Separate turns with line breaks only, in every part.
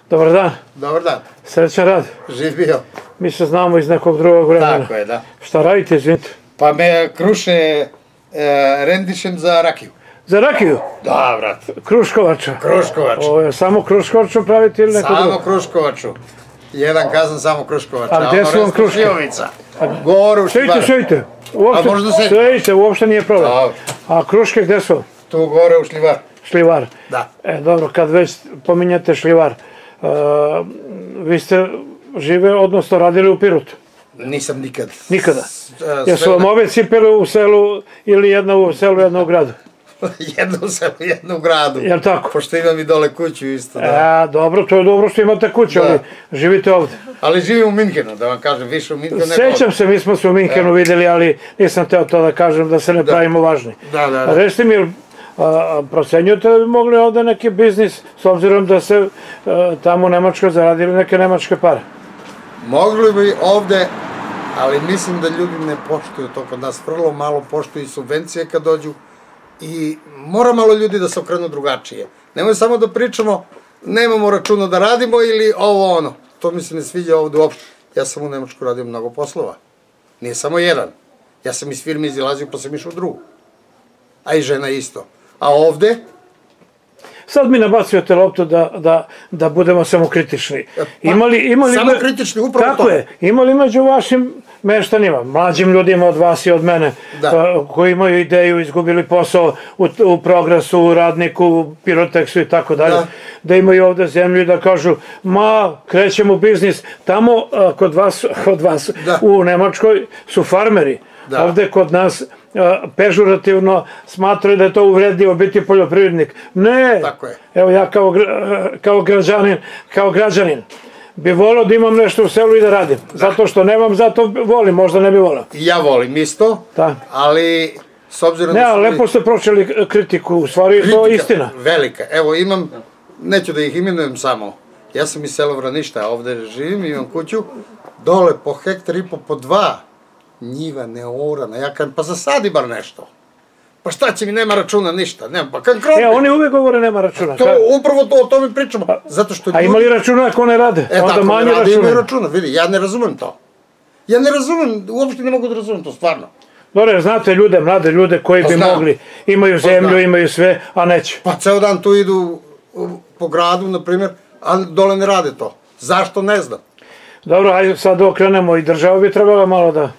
Dobar dan.
Dobar dan.
Srećan rad.
Živio.
Mi se znamo iz nekog drugog vremena.
Tako je, da.
Šta radite, izvinite?
Pa me kruše rendišem za rakiju.
Za rakiju?
Da, vrat.
Kruškovača?
Kruškovaču.
Ovo je samo Kruškovaču pravite ili neko drugo?
Samo Kruškovaču. Jedan kazan samo Kruškovača.
A gde su vam Kruške?
Gore u Šlivaru.
Stojite.
A možda se...
Stojite, uopšte nije problem. A Kruške gde su?
Tu gore u Šlivaru.
Šlivar.
Da.
Dobro, kad već pominjate Šlivar, vi ste žive, odnosno radili u Pirotu?
Nisam nikad.
Nikada? Jesu vam ove cipele u selu ili jedna u selu, jedna u gradu?
Jedna u selu, jedna u gradu.
Jel' tako?
Pošto imam i dole kuću isto, da.
Dobro, to je dobro što imate kuću, ali živite ovde.
Ali živim u Minhenu, da vam kažem, više u Minhenu nego...
Sećam se, mi smo se u Minhenu videli, ali nisam teo to da kažem, da se ne pravimo važni.
Da.
Recite mi, procenjujete da bi mogli ovde neki biznis, s obzirom da se tamo u Nemačkoj zaradili neke nemačke pare?
Mogli bi ovde, ali mislim da ljudi ne poštuju to kod nas. Vrlo malo poštuju i subvencije kad dođu i mora malo ljudi da se okrenu drugačije. Nemoj samo da pričamo, nemamo računa da radimo ili ovo ono. To mi se ne sviđa ovde uopšte. Ja sam u Nemačku radio mnogo poslova. Nije samo jedan. Ja sam iz firme izilazio pa sam išao u drugu. A i žena isto. A ovde...
Sad mi nabacujete loptu da budemo samokritični.
Samokritični, upravo to.
Tako je. Imali među vašim meštanima, mlađim ljudima od vas i od mene, koji imaju ideju, izgubili posao u Progresu, u Radniku, u Piroteksu i tako dalje, da imaju ovde zemlju i da kažu, krećemo u biznis. Tamo kod vas u Nemačkoj su farmeri. Ovde kod nas pežurativno smatraju da je to uvredljivo biti poljoprivrednik. Ne, evo ja kao građanin bi volio da imam nešto u selu i da radim. Zato što nemam, zato volim, možda ne bi volio.
Ja volim isto, ali s obzirom...
Ne, ali lepo ste pročeli kritiku, u stvari to je istina.
Velika, evo imam, neću da ih imenujem samo, ja sam iz sela Vraništa, ovde živim, imam kuću, dole po hektar i po dva, njiva neorana, ja kažem, pa zasadi bar nešto. Pa šta će mi, nema računa, ništa, nema, pa kad kropi.
Oni uvek govore nema računa.
Upravo to, o tome pričamo, zato što...
A imali računa ako ne rade?
Tako ne rade, imaju računa, vidi, ja ne razumem to. Ja ne razumem, uopšte ne mogu da razumem to, stvarno.
Dobre, znate ljude, mlade ljude koji bi mogli, imaju zemlju, imaju sve, a neće.
Pa ceo dan tu idu po gradu, na primjer, a dole ne rade to. Zašto, ne znam.
Dobro, ajde sad okrenemo i država bi trebala malo da...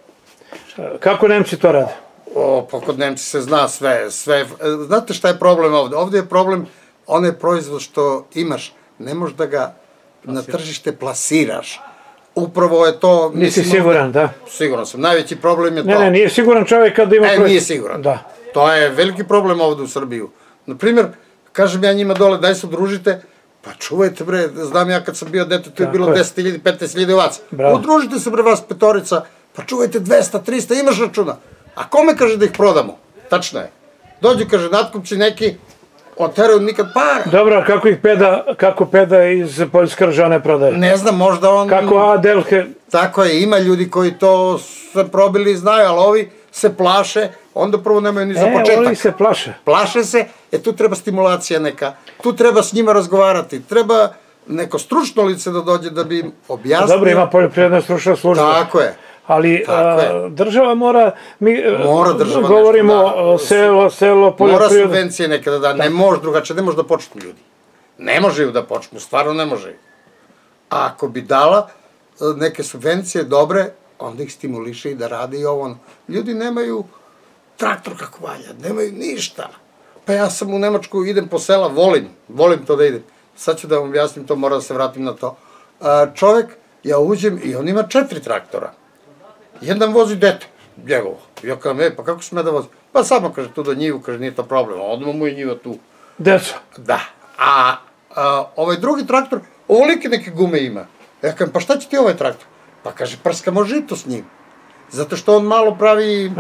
Kako Nemci to rade?
Pa kod Nemci se zna sve. Znate šta je problem ovde? Ovde je problem onaj proizvod što imaš. Ne možeš da ga na tržište plasiraš. Upravo je to...
Nisi siguran, da?
Siguran sam. Najveći problem je to.
Ne, nije siguran čovjek kada ima proizvod.
Nije siguran. To je veliki problem ovde u Srbiju. Naprimjer, kažem ja njima dole, daj se udružite, pa čuvajte bre, znam ja kad sam bio dete, tu je bilo 10.000, 15.000 ovaca. Udružite se bre vas petorica, pa čuvajte 200, 300, imaš računa. A kome kaže da ih prodamo? Tačno je. Dođu, kaže, natkupci neki, oteraju nikad para.
Dobro, kako peda iz Poljske Ržane prodaje?
Ne znam, možda on...
Kako Adelke?
Tako je, ima ljudi koji to sve probili i znaju, ali ovi se plaše, onda prvo nemaju ni za početak.
Oni se plaše.
Plaše se, tu treba stimulacija neka, tu treba s njima razgovarati, treba neko stručno lice da dođe da bi im objasnio.
Dobro, ima poljoprivredna stručna služba.
Tako je.
Ali država mora, mi govorimo selo, poljoprivreda.
Mora subvencije nekada da, ne može drugačije, ne može da počnu ljudi. Ne može da počnu, stvarno ne može. A ako bi dala neke subvencije dobre, onda ih stimuliše i da rade i ovo. Ljudi nemaju traktor kako valja, nemaju ništa. Pa ja sam u Nemačku, idem po sela, volim to da idem. Sad ću da vam objasnim to, moram da se vratim na to. Čovek, ja uđem i on ima 4 traktora. Jedan vozi dete, njegovo. Ja kažem, pa kako sme da vozi? Pa samo, kaže, tu do njivu, kaže, nije to problem. Odmah mu je njiva tu.
Deca?
Da. A ovaj drugi traktor, ovolike neke gume ima. Ja kažem, pa šta će ti ovaj traktor? Pa kaže, prskamo žito s njim. Zato što on malo pravi...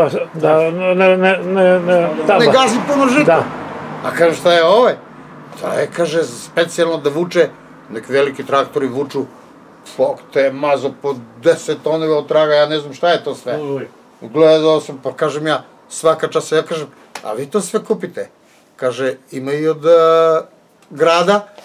Ne gazi puno žito. A kaže, šta je ovaj? To je, kaže, specijalno da vuče, neki veliki traktori vuču, fok te mazo po 10 tonove od traga, ja ne znam šta je to sve. Gledao sam, pa kažem ja, svaka časa, ja kažem, a vi to sve kupite? Kaže, ima i od grada,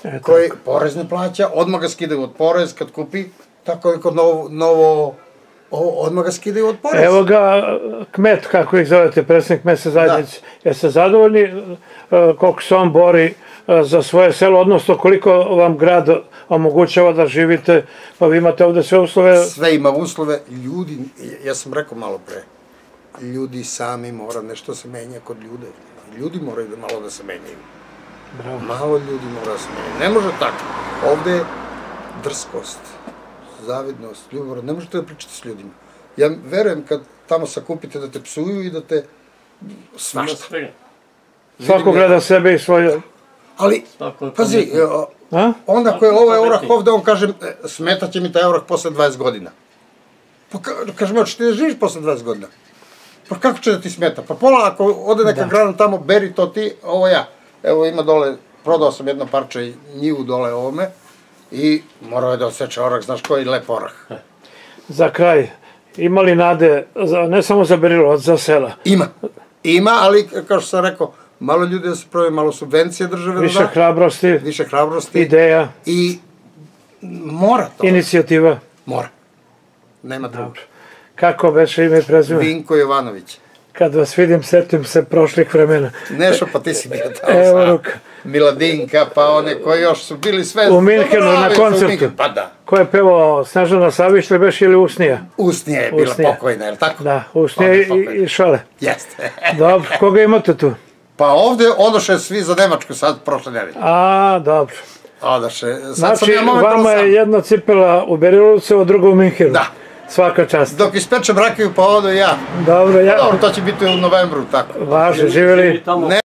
koji porez ne plaća, odmah ga skidaju od porez kad kupi, tako je kod novo, odmah ga skidaju od porez.
Evo ga kmet, kako ih zovete, predsjednik mesne zajednice. Jeste zadovoljni koliko se on bori za svoje selo, odnosno koliko vam grad omogućava da živite, pa vi imate ovde sve uslove?
Sve ima uslove, ljudi, ja sam rekao malo pre, ljudi sami mora nešto se menja kod ljude. Ljudi moraju malo da se menjaju. Malo ljudi mora da se menjaju. Ne može tako. Ovde je drskost, zavidnost, ljubomora. Ne možete da pričate s ljudima. Ja verujem kad tamo sakupite da te psuju i da te svašta.
Svako gleda sebe i svoje...
Ali, pazi, onda ko je ovaj orah ovde, on kaže, smetaće mi taj orah posle 20 godina. Pa kaže, hoćeš ti da živiš posle 20 godina? Pa kako će da ti smeta? Pa pola, ako ode neka grana tamo, beri to ti, ovo ja. Evo ima dole, prodao sam jedno parče njivu dole ovome i morao je da odseče orah, znaš koji lep orah.
Za kraj, ima li nade, ne samo za Berilovac, za sela?
Ima, ali kao što sam rekao, malo ljudi da se prave, malo subvencije države da da.
Više hrabrosti. Ideja.
I mora to.
Inicijativa.
Mora. Nema drugo.
Kako beše ime i prezime?
Vinko Jovanović.
Kad vas vidim, setim se prošlih vremena.
Nešo, pa ti si bio tamo sa Miladinka, pa one koji još su bili sve...
U Minhenu na koncertu.
Pa da.
Ko je pevao, Snežana Savić ili beš ili Usnija?
Usnija je bila pokojna, je li tako?
Da, Usnija i Šale.
Jeste.
Dobro, koga imate tu?
Pa ovde odoše svi za Nemačku sad prošle nedelje.
A, dobro.
Odoše.
Znači, vama je jedna cipela u Berilovcu, a druga u Minhenu.
Da.
Svaka čast.
Dok ispečem rakiju, pa odo ja.
Dobro, ja.
Dobro, to će biti u novembru, tako.
Važe, živjeli.